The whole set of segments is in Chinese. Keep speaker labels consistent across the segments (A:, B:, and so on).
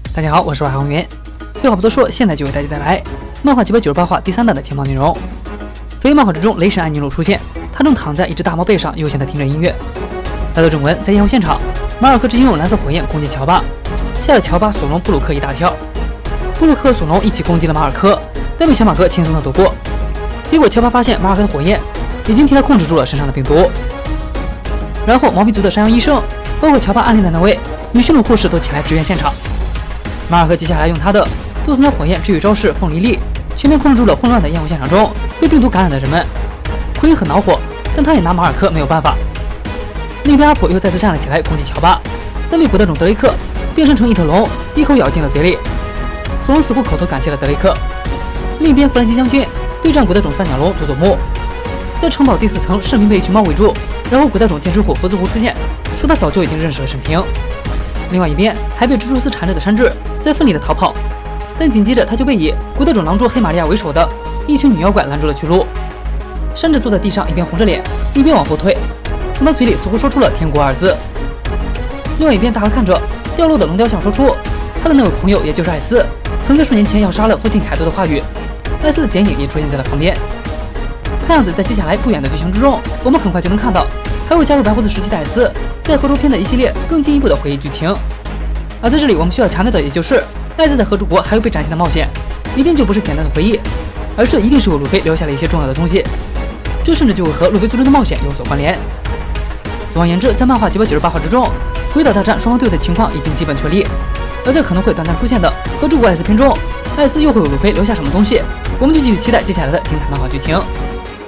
A: 大家好，我是外航员。废话不多说，现在就为大家带来漫画998话第3弹的情报内容。飞漫画之中，雷神安妮路出现，他正躺在一只大猫背上，悠闲地听着音乐。来到正文，在烟火现场，马尔科直接用蓝色火焰攻击乔巴，吓了乔巴、索隆、布鲁克一大跳。布鲁克和索隆一起攻击了马尔科，但被小马哥轻松地躲过。结果乔巴发现马尔科的火焰已经替他控制住了身上的病毒。然后毛鼻族的山羊医生，包括乔巴暗恋的那位女驯鹿护士都前来支援现场。马尔科接下来用他的杜斯鸟火焰治愈招式凤梨粒，全面控制住了混乱的烟雾现场中被病毒感染的人们。奎因很恼火，但他也拿马尔科没有办法。另一边阿普又再次站了起来攻击乔巴，但被古代种德雷克变身成一条龙，一口咬进了嘴里。索隆似乎口头感谢了德雷克。另一边弗兰基将军对战古代种三角龙佐佐木，在城堡第4层，盛平被一群猫围住，然后古代种剑齿虎福兹湖出现，说他早就已经认识了盛平。另外一边还被蜘蛛丝缠着的山治在奋力的逃跑，但紧接着他就被以古代种狼蛛黑玛利亚为首的一群女妖怪拦住了去路。山治坐在地上，一边红着脸，一边往后退，从他嘴里似乎说出了天国2字。另外一边大河看着掉落的龙雕像，说出他的那位朋友，也就是艾斯，曾在数年前要杀了父亲凯多的话语。艾斯的剪影也出现在了旁边。看样子在接下来不远的剧情之中，我们很快就能看到还会加入白胡子时期的艾斯在河州篇的一系列更进一步的回忆剧情。而在这里我们需要强调的，也就是艾斯在河之国还有被展现的冒险，一定就不是简单的回忆，而是一定是为路飞留下了一些重要的东西，这甚至就会和路飞最终的冒险有所关联。总而言之，在漫画998话之中，鬼岛大战双方队友的情况已经基本确立，而在可能会短暂出现的河之国艾斯篇中，艾斯又会为路飞留下什么东西，我们就继续期待接下来的精彩漫画剧情。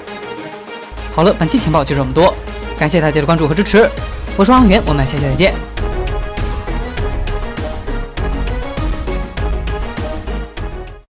A: 好了，本期情报就这么多，感谢大家的关注和支持，我是航员，我们下期再见。